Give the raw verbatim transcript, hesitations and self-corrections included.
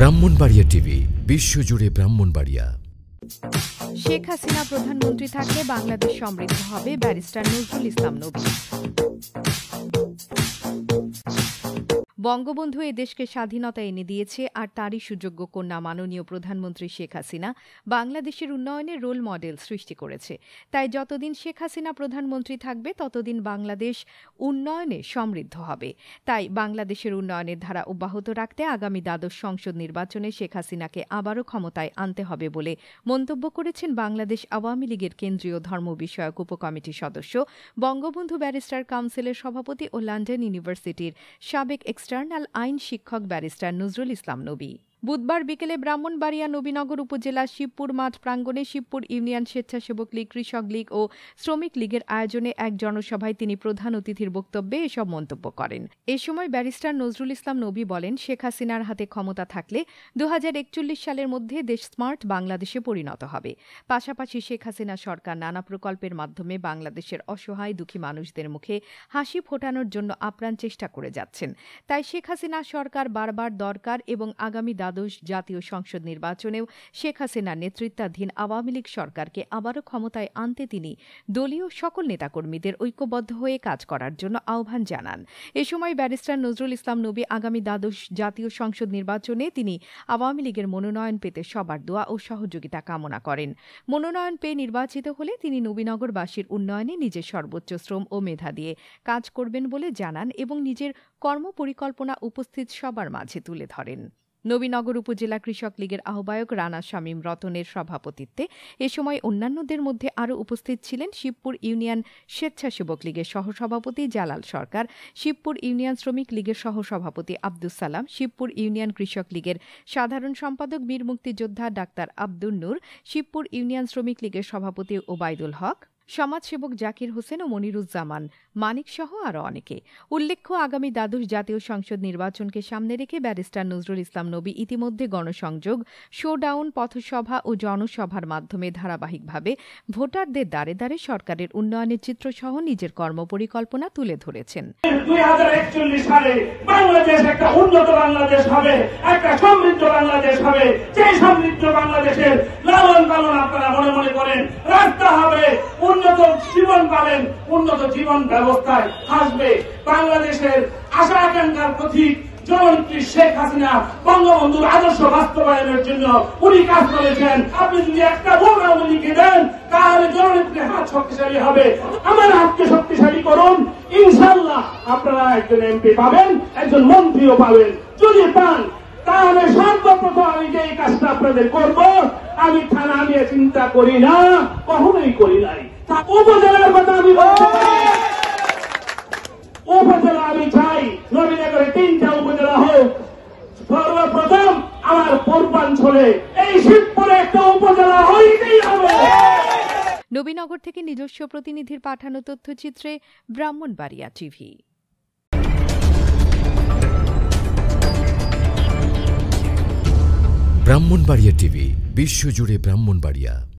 Brahmanbaria TV বিশ্বজুড়ে ব্রাহ্মণবাড়িয়া। শেখ হাসিনা প্রধানমন্ত্রী থাকলে বাংলাদেশ সমৃদ্ধ হবে, ব্যারিস্টার নজরুল ইসলাম নবী। বঙ্গবন্ধু এ দেশকে স্বাধীনতা এনে দিয়েছে, আর তারই সুযোগ্য কন্যা মাননীয় প্রধানমন্ত্রী শেখ হাসিনা বাংলাদেশের উন্নয়নে রোল মডেল সৃষ্টি করেছে। তাই যতদিন শেখ হাসিনা প্রধানমন্ত্রী থাকবে ততদিন বাংলাদেশ উন্নয়নে সমৃদ্ধ হবে। তাই বাংলাদেশের উন্নয়নের ধারা অব্যাহত রাখতে আগামী দ্বাদশ সংসদ নির্বাচনে শেখ হাসিনাকে আবারও ক্ষমতায় আনতে হবে বলে মন্তব্য করেছেন বাংলাদেশ আওয়ামী লীগের কেন্দ্রীয় ধর্ম বিষয়ক উপকমিটির সদস্য, বঙ্গবন্ধু ব্যারিস্টার কাউন্সিলের সভাপতি ও লন্ডন ইউনিভার্সিটির সাবেক এক্সটার্নাল আইন শিক্ষক ব্যারিস্টার নজরুল ইসলাম নবী। বুধবার বিকেলে ব্রাহ্মণবাড়িয়া নবীনগর উপজেলার শিবপুর মাঠ প্রাঙ্গণে শিবপুর ইউনিয়ন স্বেচ্ছাসেবক লীগ, কৃষক লীগ ও শ্রমিক লীগের আয়োজনে এক জনসভায় তিনি প্রধান অতিথির বক্তব্যে এসব মন্তব্য করেন। এ সময় ব্যারিস্টার নজরুল ইসলাম নবী বলেন, শেখ হাসিনার হাতে ক্ষমতা থাকলে দু হাজার একচল্লিশ সালের মধ্যে দেশ স্মার্ট বাংলাদেশে পরিণত হবে। পাশাপাশি শেখ হাসিনা সরকার নানা প্রকল্পের মাধ্যমে বাংলাদেশের অসহায় দুঃখী মানুষদের মুখে হাসি ফোটানোর জন্য আপ্রাণ চেষ্টা করে যাচ্ছেন। তাই শেখ হাসিনা সরকার বারবার দরকার এবং আগামী দ্বাদশ জাতীয় সংসদ নির্বাচনেও শেখ হাসিনার নেতৃত্বাধীন আওয়ামী লীগ সরকারকে আবারও ক্ষমতায় আনতে তিনি দলীয় সকল নেতাকর্মীদের ঐক্যবদ্ধ হয়ে কাজ করার জন্য আহ্বান জানান। এ সময় ব্যারিস্টার নজরুল ইসলাম নবী আগামী দ্বাদশ জাতীয় সংসদ নির্বাচনে তিনি আওয়ামী লীগের মনোনয়ন পেতে সবার দোয়া ও সহযোগিতা কামনা করেন। মনোনয়ন পেয়ে নির্বাচিত হলে তিনি নবীনগরবাসীর উন্নয়নে নিজের সর্বোচ্চ শ্রম ও মেধা দিয়ে কাজ করবেন বলে জানান এবং নিজের কর্মপরিকল্পনা উপস্থিত সবার মাঝে তুলে ধরেন। নবীনগর উপজেলা কৃষক লীগের আহ্বায়ক রানা শামীম রতনের সভাপতিত্বে এ সময় অন্যান্যদের মধ্যে আরও উপস্থিত ছিলেন শিবপুর ইউনিয়ন স্বেচ্ছাসেবক লীগের সহসভাপতি জালাল সরকার, শিবপুর ইউনিয়ন শ্রমিক লীগের সহসভাপতি আব্দুস সালাম, শিবপুর ইউনিয়ন কৃষক লীগের সাধারণ সম্পাদক বীর মুক্তিযোদ্ধা ডাক্তার আব্দুল নূর, শিবপুর ইউনিয়ন শ্রমিক লীগের সভাপতি ওবায়দুল হক, সমাজসেবক জাকির হোসেন ও মনিরুজ্জামান মানিক সহ আরও অনেকে। উল্লেখ্য, আগামী দ্বাদশ জাতীয় সংসদ নির্বাচনকে সামনে রেখে ব্যারিস্টার নজরুল ইসলাম নবী ইতিমধ্যে গণসংযোগ, শোডাউন, পথসভা ও জনসভার মাধ্যমে ধারাবাহিকভাবে ভোটারদের দ্বারে দ্বারে সরকারের উন্নয়নের চিত্রসহ নিজের কর্মপরিকল্পনা তুলে ধরেছেন। দুই হাজার একচল্লিশ সালে বাংলাদেশ একটা উন্নত বাংলাদেশ হবে, একটা সমৃদ্ধ বাংলাদেশ হবে। সেই সমৃদ্ধ বাংলাদেশের লালন পালন আপনারা মনে মনে করেন, রাস্তা হবে, উন্নত জীবন পাবেন, উন্নত জীবন ব্যবস্থায় আসবে। বাংলাদেশের আশা আকাঙ্ক্ষার প্রতীক জননেত্রী শেখ হাসিনা বঙ্গবন্ধুর আদর্শ বাস্তবায়নের জন্য উনি কাজ করেছেন। আপনি যদি একটা ভোট আওয়ামী লীগকে দেন তাহলে জননেত্রীর হাত শক্তিশালী হবে। আমার হাতকে শক্তিশালী করুন, ইনশাআল্লাহ আপনারা একজন এমপি পাবেন, একজন মন্ত্রীও পাবেন। যদি পান তাহলে সর্বপ্রথম আমি যে এই কাজটা আপনাদের করব, আমি থানা নিয়ে চিন্তা করি না, কখনোই করি নাই। উপজেলার কথা আমি বলতে পারি, উপজেলা আমি চাই নবীনগরে তিনটা উপজেলা হোক। সর্বপ্রথম আমার পূর্বাঞ্চলে এই শিবপুরে একটা উপজেলা হইতেই হবে। নবীনগর থেকে নিজস্ব প্রতিনিধির পাঠানো তথ্যচিত্রে ব্রাহ্মণবাড়িয়া টিভি। ব্রাহ্মণবাড়িয়া টিভি বিশ্বজুড়ে ব্রাহ্মণবাড়িয়া।